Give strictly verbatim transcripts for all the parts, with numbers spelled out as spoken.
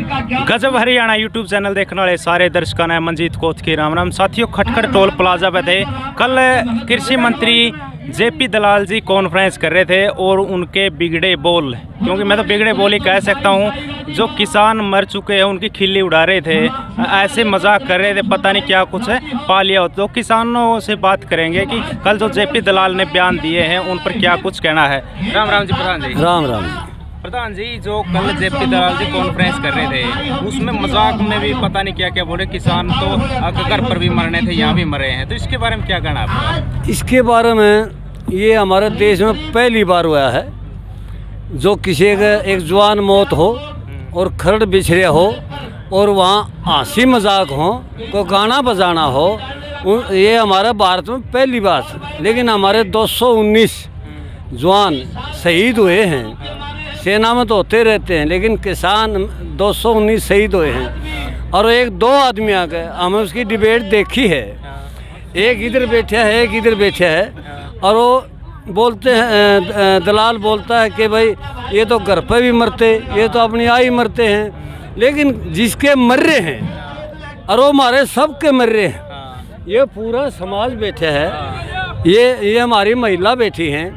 गजब Haryana YouTube channel देखने वाले सारे दर्शकों ने मंजीत कोत की राम राम। साथियों, खटखट टोल प्लाजा पे थे कल कृषि मंत्री जेपी दलाल जी कॉन्फ्रेंस कर रहे थे और उनके बिगड़े बोल, क्योंकि मैं तो बिगड़े बोल ही कह सकता हूँ, जो किसान मर चुके हैं उनकी खिल्ली उड़ा रहे थे, ऐसे मजाक कर रहे थे, पता नहीं क्या कुछ है पा लिया हो। तो किसानों से बात करेंगे कि कल जो जेपी दलाल ने बयान दिए हैं उन पर क्या कुछ कहना है। राम राम जी प्रधान जी। राम राम प्रधान जी, जो कल जेपी दलाल जी कॉन्फ्रेंस कर रहे थे उसमें मजाक में भी पता नहीं क्या क्या बोले, किसान तो घर पर भी मरने थे, यहाँ भी मरे हैं, तो इसके बारे में क्या कहना आपका? इसके बारे में ये हमारे देश में पहली बार हुआ है जो किसी का एक जवान मौत हो और खरड़ बिछड़े हो और वहाँ हंसी मजाक हो, को गाना बजाना हो, ये हमारे भारत में पहली बात। लेकिन हमारे दो सौ उन्नीस जवान शहीद हुए हैं, सेना में तो होते रहते हैं, लेकिन किसान दो सौ उन्नीस शहीद हुए हैं। और एक दो आदमी आ गए, हमें उसकी डिबेट देखी है, एक इधर बैठा है एक इधर बैठा है, और वो बोलते हैं, दलाल बोलता है कि भाई ये तो घर पे भी मरते, ये तो अपनी आई मरते हैं, लेकिन जिसके मर रहे हैं और वो हमारे सब के मर रहे हैं, ये पूरा समाज बैठा है, ये ये हमारी महिला बैठी हैं,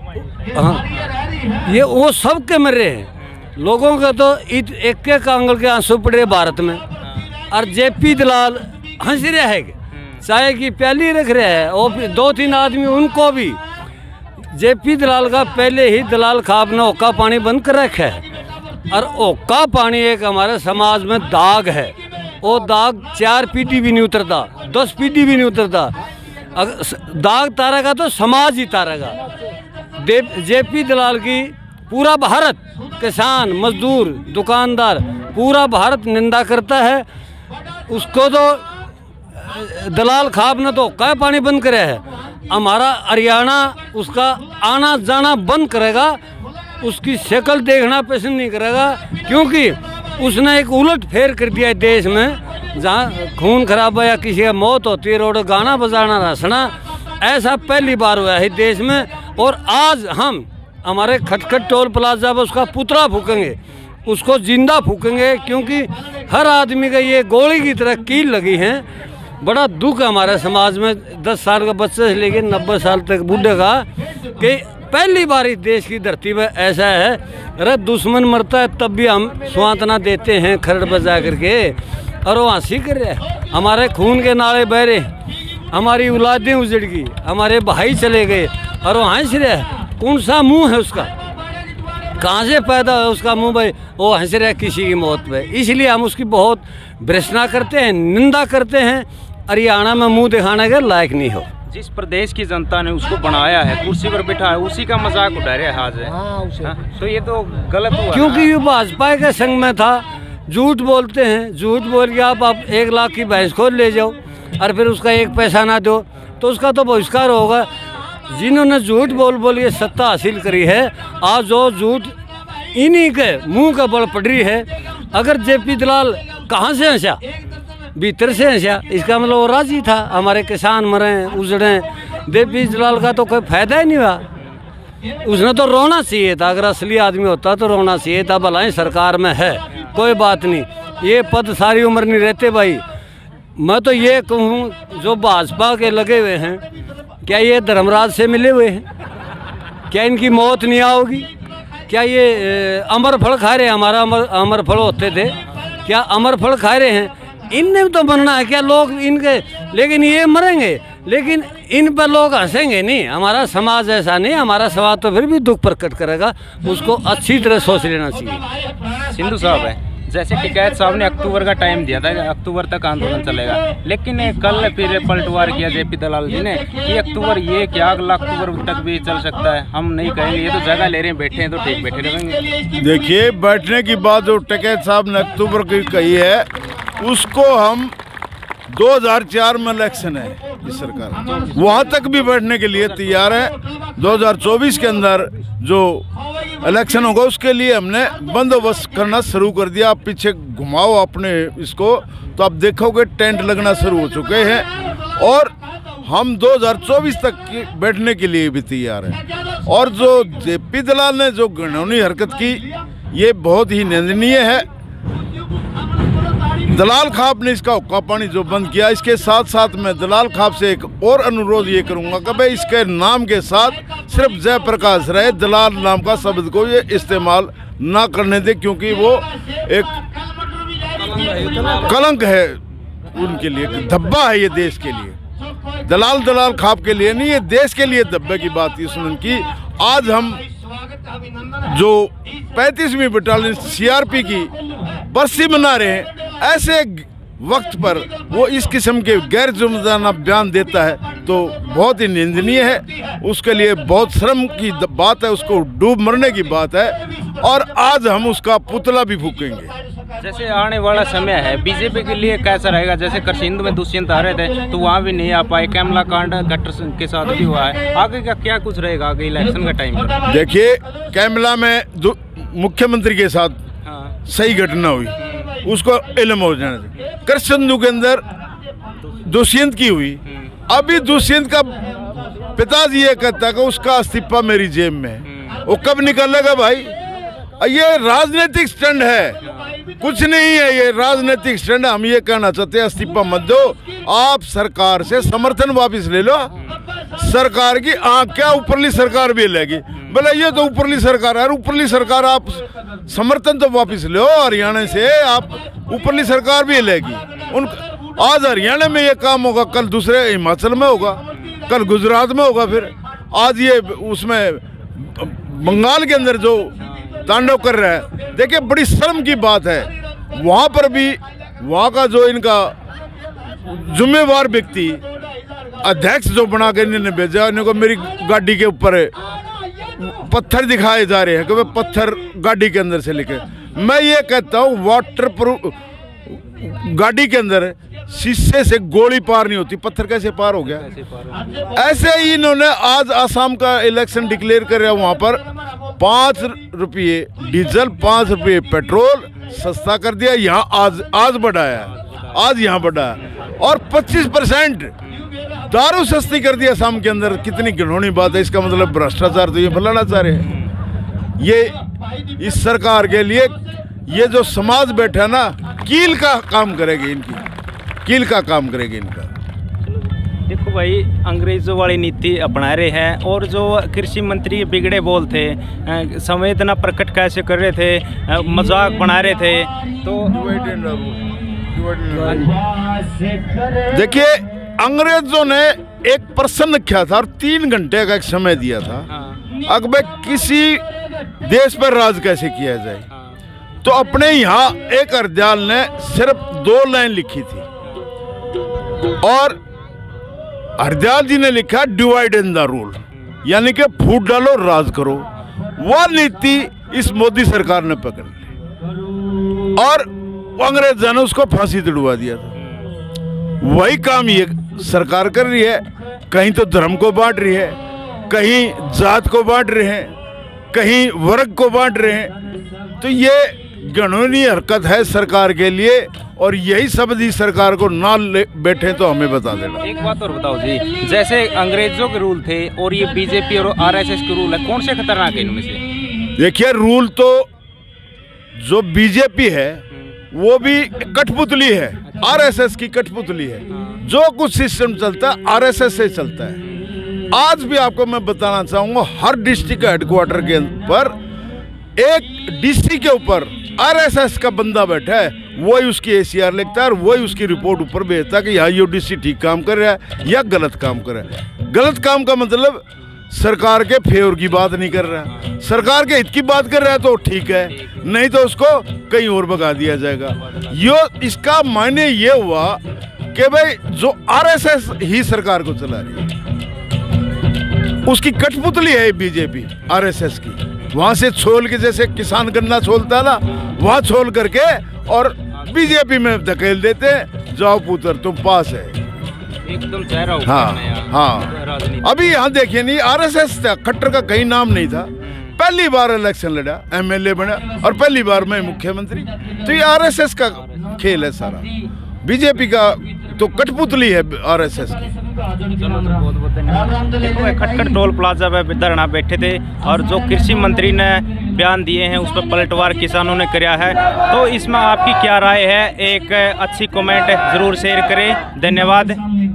हाँ, ये वो सब के मर रहे हैं। लोगों का तो एक एक आंगल के आंसू पड़े भारत में, और जेपी दलाल हंस रहा है, चाय की प्याली रख रहा है, और दो तीन आदमी उनको भी जेपी दलाल का पहले ही दलाल खाब ने ओका पानी बंद कर रखा है। और ओका पानी एक हमारे समाज में दाग है, वो दाग चार पीढ़ी भी नहीं उतरता, दस पीढ़ी भी नहीं उतरता, अगर दाग तारेगा तो समाज ही तारेगा। जेपी दलाल की पूरा भारत, किसान मजदूर दुकानदार, पूरा भारत निंदा करता है। उसको तो दलाल खाब ने तो क्या पानी बंद करे है, हमारा हरियाणा उसका आना जाना बंद करेगा, उसकी शक्ल देखना पसंद नहीं करेगा, क्योंकि उसने एक उलट फेर कर दिया है देश में, जहाँ खून खराबा या किसी का मौत होती है, रोड गाना बजाना हंसना, ऐसा पहली बार हुआ है देश में। और आज हम हमारे खटखट टोल प्लाजा पर उसका पुतला फूकेंगे, उसको जिंदा फूकेंगे, क्योंकि हर आदमी का ये गोली की तरह कील लगी है। बड़ा दुख है हमारे समाज में, दस साल का बच्चे से लेकर नब्बे साल तक बूढ़े का, कि पहली बार इस देश की धरती पर ऐसा है। अरे दुश्मन मरता है तब भी हम सांत्वना देते हैं खरड़ बजा करके, और वो हंसी कर रहे हैं, हमारे खून के नाले बह रहे, हमारी औलादें उजड़ गई, हमारे भाई चले गए, और वो हंस रहे हैं। कौन सा मुंह है उसका, कहाँ से पैदा है उसका मुंह भाई, वो हंस रहा है किसी की मौत पे। इसलिए हम उसकी बहुत भर्त्सना करते हैं, निंदा करते हैं, हरियाणा में मुंह दिखाने के लायक नहीं हो। जिस प्रदेश की जनता ने उसको बनाया है, कुर्सी पर बिठा है, उसी का मजाक उठा रहे आज है। हाँ, तो ये तो गलत हुआ, क्योंकि ये भाजपा के संग में था। झूठ बोलते हैं, झूठ बोल के आप, आप एक लाख की भैंस खोल ले जाओ और फिर उसका एक पैसा ना दो तो उसका तो बहिष्कार होगा। जिन्होंने झूठ बोल बोल ये सत्ता हासिल करी है, आज जो झूठ इन्हीं के मुंह का बल पड़ रही है। अगर जेपी दलाल कहाँ से हंसा, भीतर से हंसा, इसका मतलब वो राजी था, हमारे किसान मरे उजड़े। जेपी दलाल का तो कोई फायदा ही नहीं हुआ, उसने तो रोना चाहिए था, अगर असली आदमी होता तो रोना चाहिए था। भलाई सरकार में है, कोई बात नहीं, ये पद सारी उम्र नहीं रहते भाई। मैं तो ये कहूँ जो भाजपा के लगे हुए हैं, क्या ये धर्मराज से मिले हुए हैं? क्या इनकी मौत नहीं आओगी? क्या ये अमर फल खा रहे हैं? हमारा अमर अमर फल होते थे, क्या अमर फल खा रहे हैं? इनने तो बनना है क्या लोग इनके, लेकिन ये मरेंगे, लेकिन इन पर लोग हंसेंगे नहीं। हमारा समाज ऐसा नहीं, हमारा समाज तो फिर भी दुख प्रकट करेगा, उसको अच्छी तरह सोच लेना चाहिए। सिंधु साहब है, जैसे टिकैत साहब ने अक्टूबर का टाइम दिया था, अक्टूबर तक आंदोलन चलेगा, लेकिन कल फिर पलटवार किया जेपी दलाल जी ने कि अक्टूबर ये क्या अगला अक्टूबर तक भी चल सकता है, हम नहीं कहेंगे, ये तो जगह ले रहे हैं, बैठे हैं तो ठीक बैठे रहेंगे। देखिए, बैठने की बात जो टिकैत साहब ने अक्टूबर की कही है, उसको हम दो हज़ार चार में इलेक्शन है, इस सरकार वहाँ तक भी बैठने के लिए तैयार है। दो हज़ार चौबीस के अंदर जो इलेक्शन होगा उसके लिए हमने बंदोबस्त करना शुरू कर दिया। आप पीछे घुमाओ अपने इसको तो आप देखोगे टेंट लगना शुरू हो चुके हैं, और हम दो हज़ार चौबीस तक बैठने के लिए भी तैयार हैं। और जो जेपी दलाल ने जो घिनौनी हरकत की, ये बहुत ही निंदनीय है। दलाल खाप ने इसका हुक्का पानी जो बंद किया, इसके साथ साथ मैं दलाल खाप से एक और अनुरोध ये करूंगा कि भाई इसके नाम के साथ सिर्फ जयप्रकाश रहे, दलाल नाम का शब्द को ये इस्तेमाल ना करने दे, क्योंकि वो एक कलंक है उनके लिए, धब्बा है ये देश के लिए। दलाल दलाल खाप के लिए नहीं, ये देश के लिए धब्बे की बात है सुनन की। आज हम जो पैंतीसवीं बटालियन सीआरपी की बरसी मना रहे हैं, ऐसे वक्त पर वो इस किस्म के गैर जिम्मेदाराना बयान देता है तो बहुत ही निंदनीय है। उसके लिए बहुत शर्म की बात है, उसको डूब मरने की बात है, और आज हम उसका पुतला भी फूकेंगे। जैसे आने वाला समय है बीजेपी के लिए कैसा रहेगा? जैसे करसिंध में दुष्यंत आ रहे थे तो वहाँ भी नहीं आ पाए, कैमला कांड गट्टर के साथ भी हुआ है, आगे का क्या कुछ रहेगा आगे इलेक्शन का टाइम पर? देखिए, कैमला में मुख्यमंत्री के साथ हाँ। सही घटना हुई, उसको इल्म हो जाना चाहिए। करसिंधु के अंदर दुष्यंत की हुई, अभी दुष्यंत का पिताजी ये कहता है कि उसका इस्तीफा मेरी जेब में है, वो कब निकलेगा भाई? ये राजनीतिक स्टैंड है, कुछ नहीं है, ये राजनीतिक स्टैंड है। हम ये कहना चाहते हैं इस्तीफा मत दो, आप सरकार से समर्थन वापस ले लो। सरकार की आंख क्या ऊपरली सरकार भी लेगी, बोले ये तो ऊपरली सरकार है, ऊपरली सरकार आप समर्थन तो वापस लो, हरियाणा से आप ऊपरली सरकार भी लेगी। उन आज हरियाणा में ये काम होगा, कल दूसरे हिमाचल में होगा, कल गुजरात में होगा, फिर आज ये उसमें बंगाल के अंदर जो तांडव कर रहा है। देखिए, बड़ी शर्म की बात है, वहाँ पर भी वहाँ का जो इनका जिम्मेवार व्यक्ति अध्यक्ष जो बना के इन्होंने भेजा, इनको मेरी गाड़ी के ऊपर पत्थर दिखाए जा रहे हैं कि वे पत्थर गाड़ी के अंदर से लिखे। मैं ये कहता हूँ वाटर प्रूफ गाड़ी के अंदर शीशे से गोली पार नहीं होती, पत्थर कैसे पार हो गया? ऐसे ही इन्होंने आज आसाम का इलेक्शन डिक्लेयर कर रहा है, वहाँ पर पाँच रुपये डीजल, पाँच रुपये पेट्रोल सस्ता कर दिया। यहाँ आज आज बढ़ाया, आज यहाँ बढ़ाया, और पच्चीस परसेंट दारू सस्ती कर दिया आसाम के अंदर। कितनी घिनौनी बात है, इसका मतलब भ्रष्टाचार तो ये फैलाना चाह रहे हैं। ये इस सरकार के लिए ये जो समाज बैठा ना, कील का काम करेगी, इनकी कील का काम करेगी इनका। देखो भाई, अंग्रेजों वाली नीति अपना रहे हैं, और जो कृषि मंत्री बिगड़े बोल थे, संवेदना प्रकट कैसे कर रहे थे, मजाक बना रहे थे, तो देखिए अंग्रेजों ने एक प्रश्न किया था और तीन घंटे का एक समय दिया था, अब भाई किसी देश पर राज कैसे किया जाए। तो अपने यहाँ एक हरदयाल ने सिर्फ दो लाइन लिखी थी, और हरदयाल जी ने लिखा डिवाइड एंड द रूल, यानी कि फूट डालो राज करो। वह नीति इस मोदी सरकार ने पकड़ ली, और अंग्रेजों ने उसको फांसी दिलवा दिया था। वही काम ये सरकार कर रही है, कहीं तो धर्म को बांट रही है, कहीं जात को बांट रहे हैं, कहीं वर्ग को बांट रहे हैं। तो ये घिनौनी हरकत है सरकार के लिए, और यही शब्द इस सरकार को ना ले बैठे तो हमें बता देना। एक बात और बताओ जी, जैसे अंग्रेजों के रूल थे और ये बीजेपी और आरएसएस के रूल है, कौन से खतरनाक है इनमें से? देखिए, रूल तो जो बीजेपी है वो भी कठपुतली है, आरएसएस की कठपुतली है। जो कुछ सिस्टम चलता है आरएसएस से चलता है। आज भी आपको मैं बताना चाहूँगा, हर डिस्ट्रिक्ट हेडक्वार्टर के पर एक डीसी के ऊपर आरएसएस का बंदा बैठा है, वही उसकी एसीआर लिखता है और वही उसकी रिपोर्ट ऊपर भेजता है कि यहाँ ये डीसी ठीक काम कर रहा है या गलत काम कर रहा है। गलत काम का मतलब सरकार के फेवर की बात नहीं कर रहा है, सरकार के हित की बात कर रहा है तो ठीक है, नहीं तो उसको कहीं और भगा दिया जाएगा। यो इसका मायने ये हुआ कि भाई जो आरएसएस ही सरकार को चला रही है, उसकी कठपुतली है बीजेपी आरएसएस की। वहां से छोल के, जैसे किसान गन्ना छोलता है ना, वहां छोल करके और बीजेपी में धकेल देते हैं, जाओ पुत्र तुम पास है, एकदम चेहरा। हाँ हाँ, अभी यहाँ देखिए नहीं, आरएसएस था, खट्टर का कहीं नाम नहीं था, पहली बार इलेक्शन लड़ा, एमएलए बना, और पहली बार मैं मुख्यमंत्री। तो ये आरएसएस का खेल है सारा, बीजेपी का तो कठपुतली है आरएसएस की। चलो सर, बहुत बहुत धन्यवाद। देखो मैं खटखट टोल प्लाजा पे धरना बैठे थे और जो कृषि मंत्री ने बयान दिए हैं उस पर पलटवार किसानों ने किया है, तो इसमें आपकी क्या राय है? एक अच्छी कमेंट ज़रूर शेयर करें। धन्यवाद।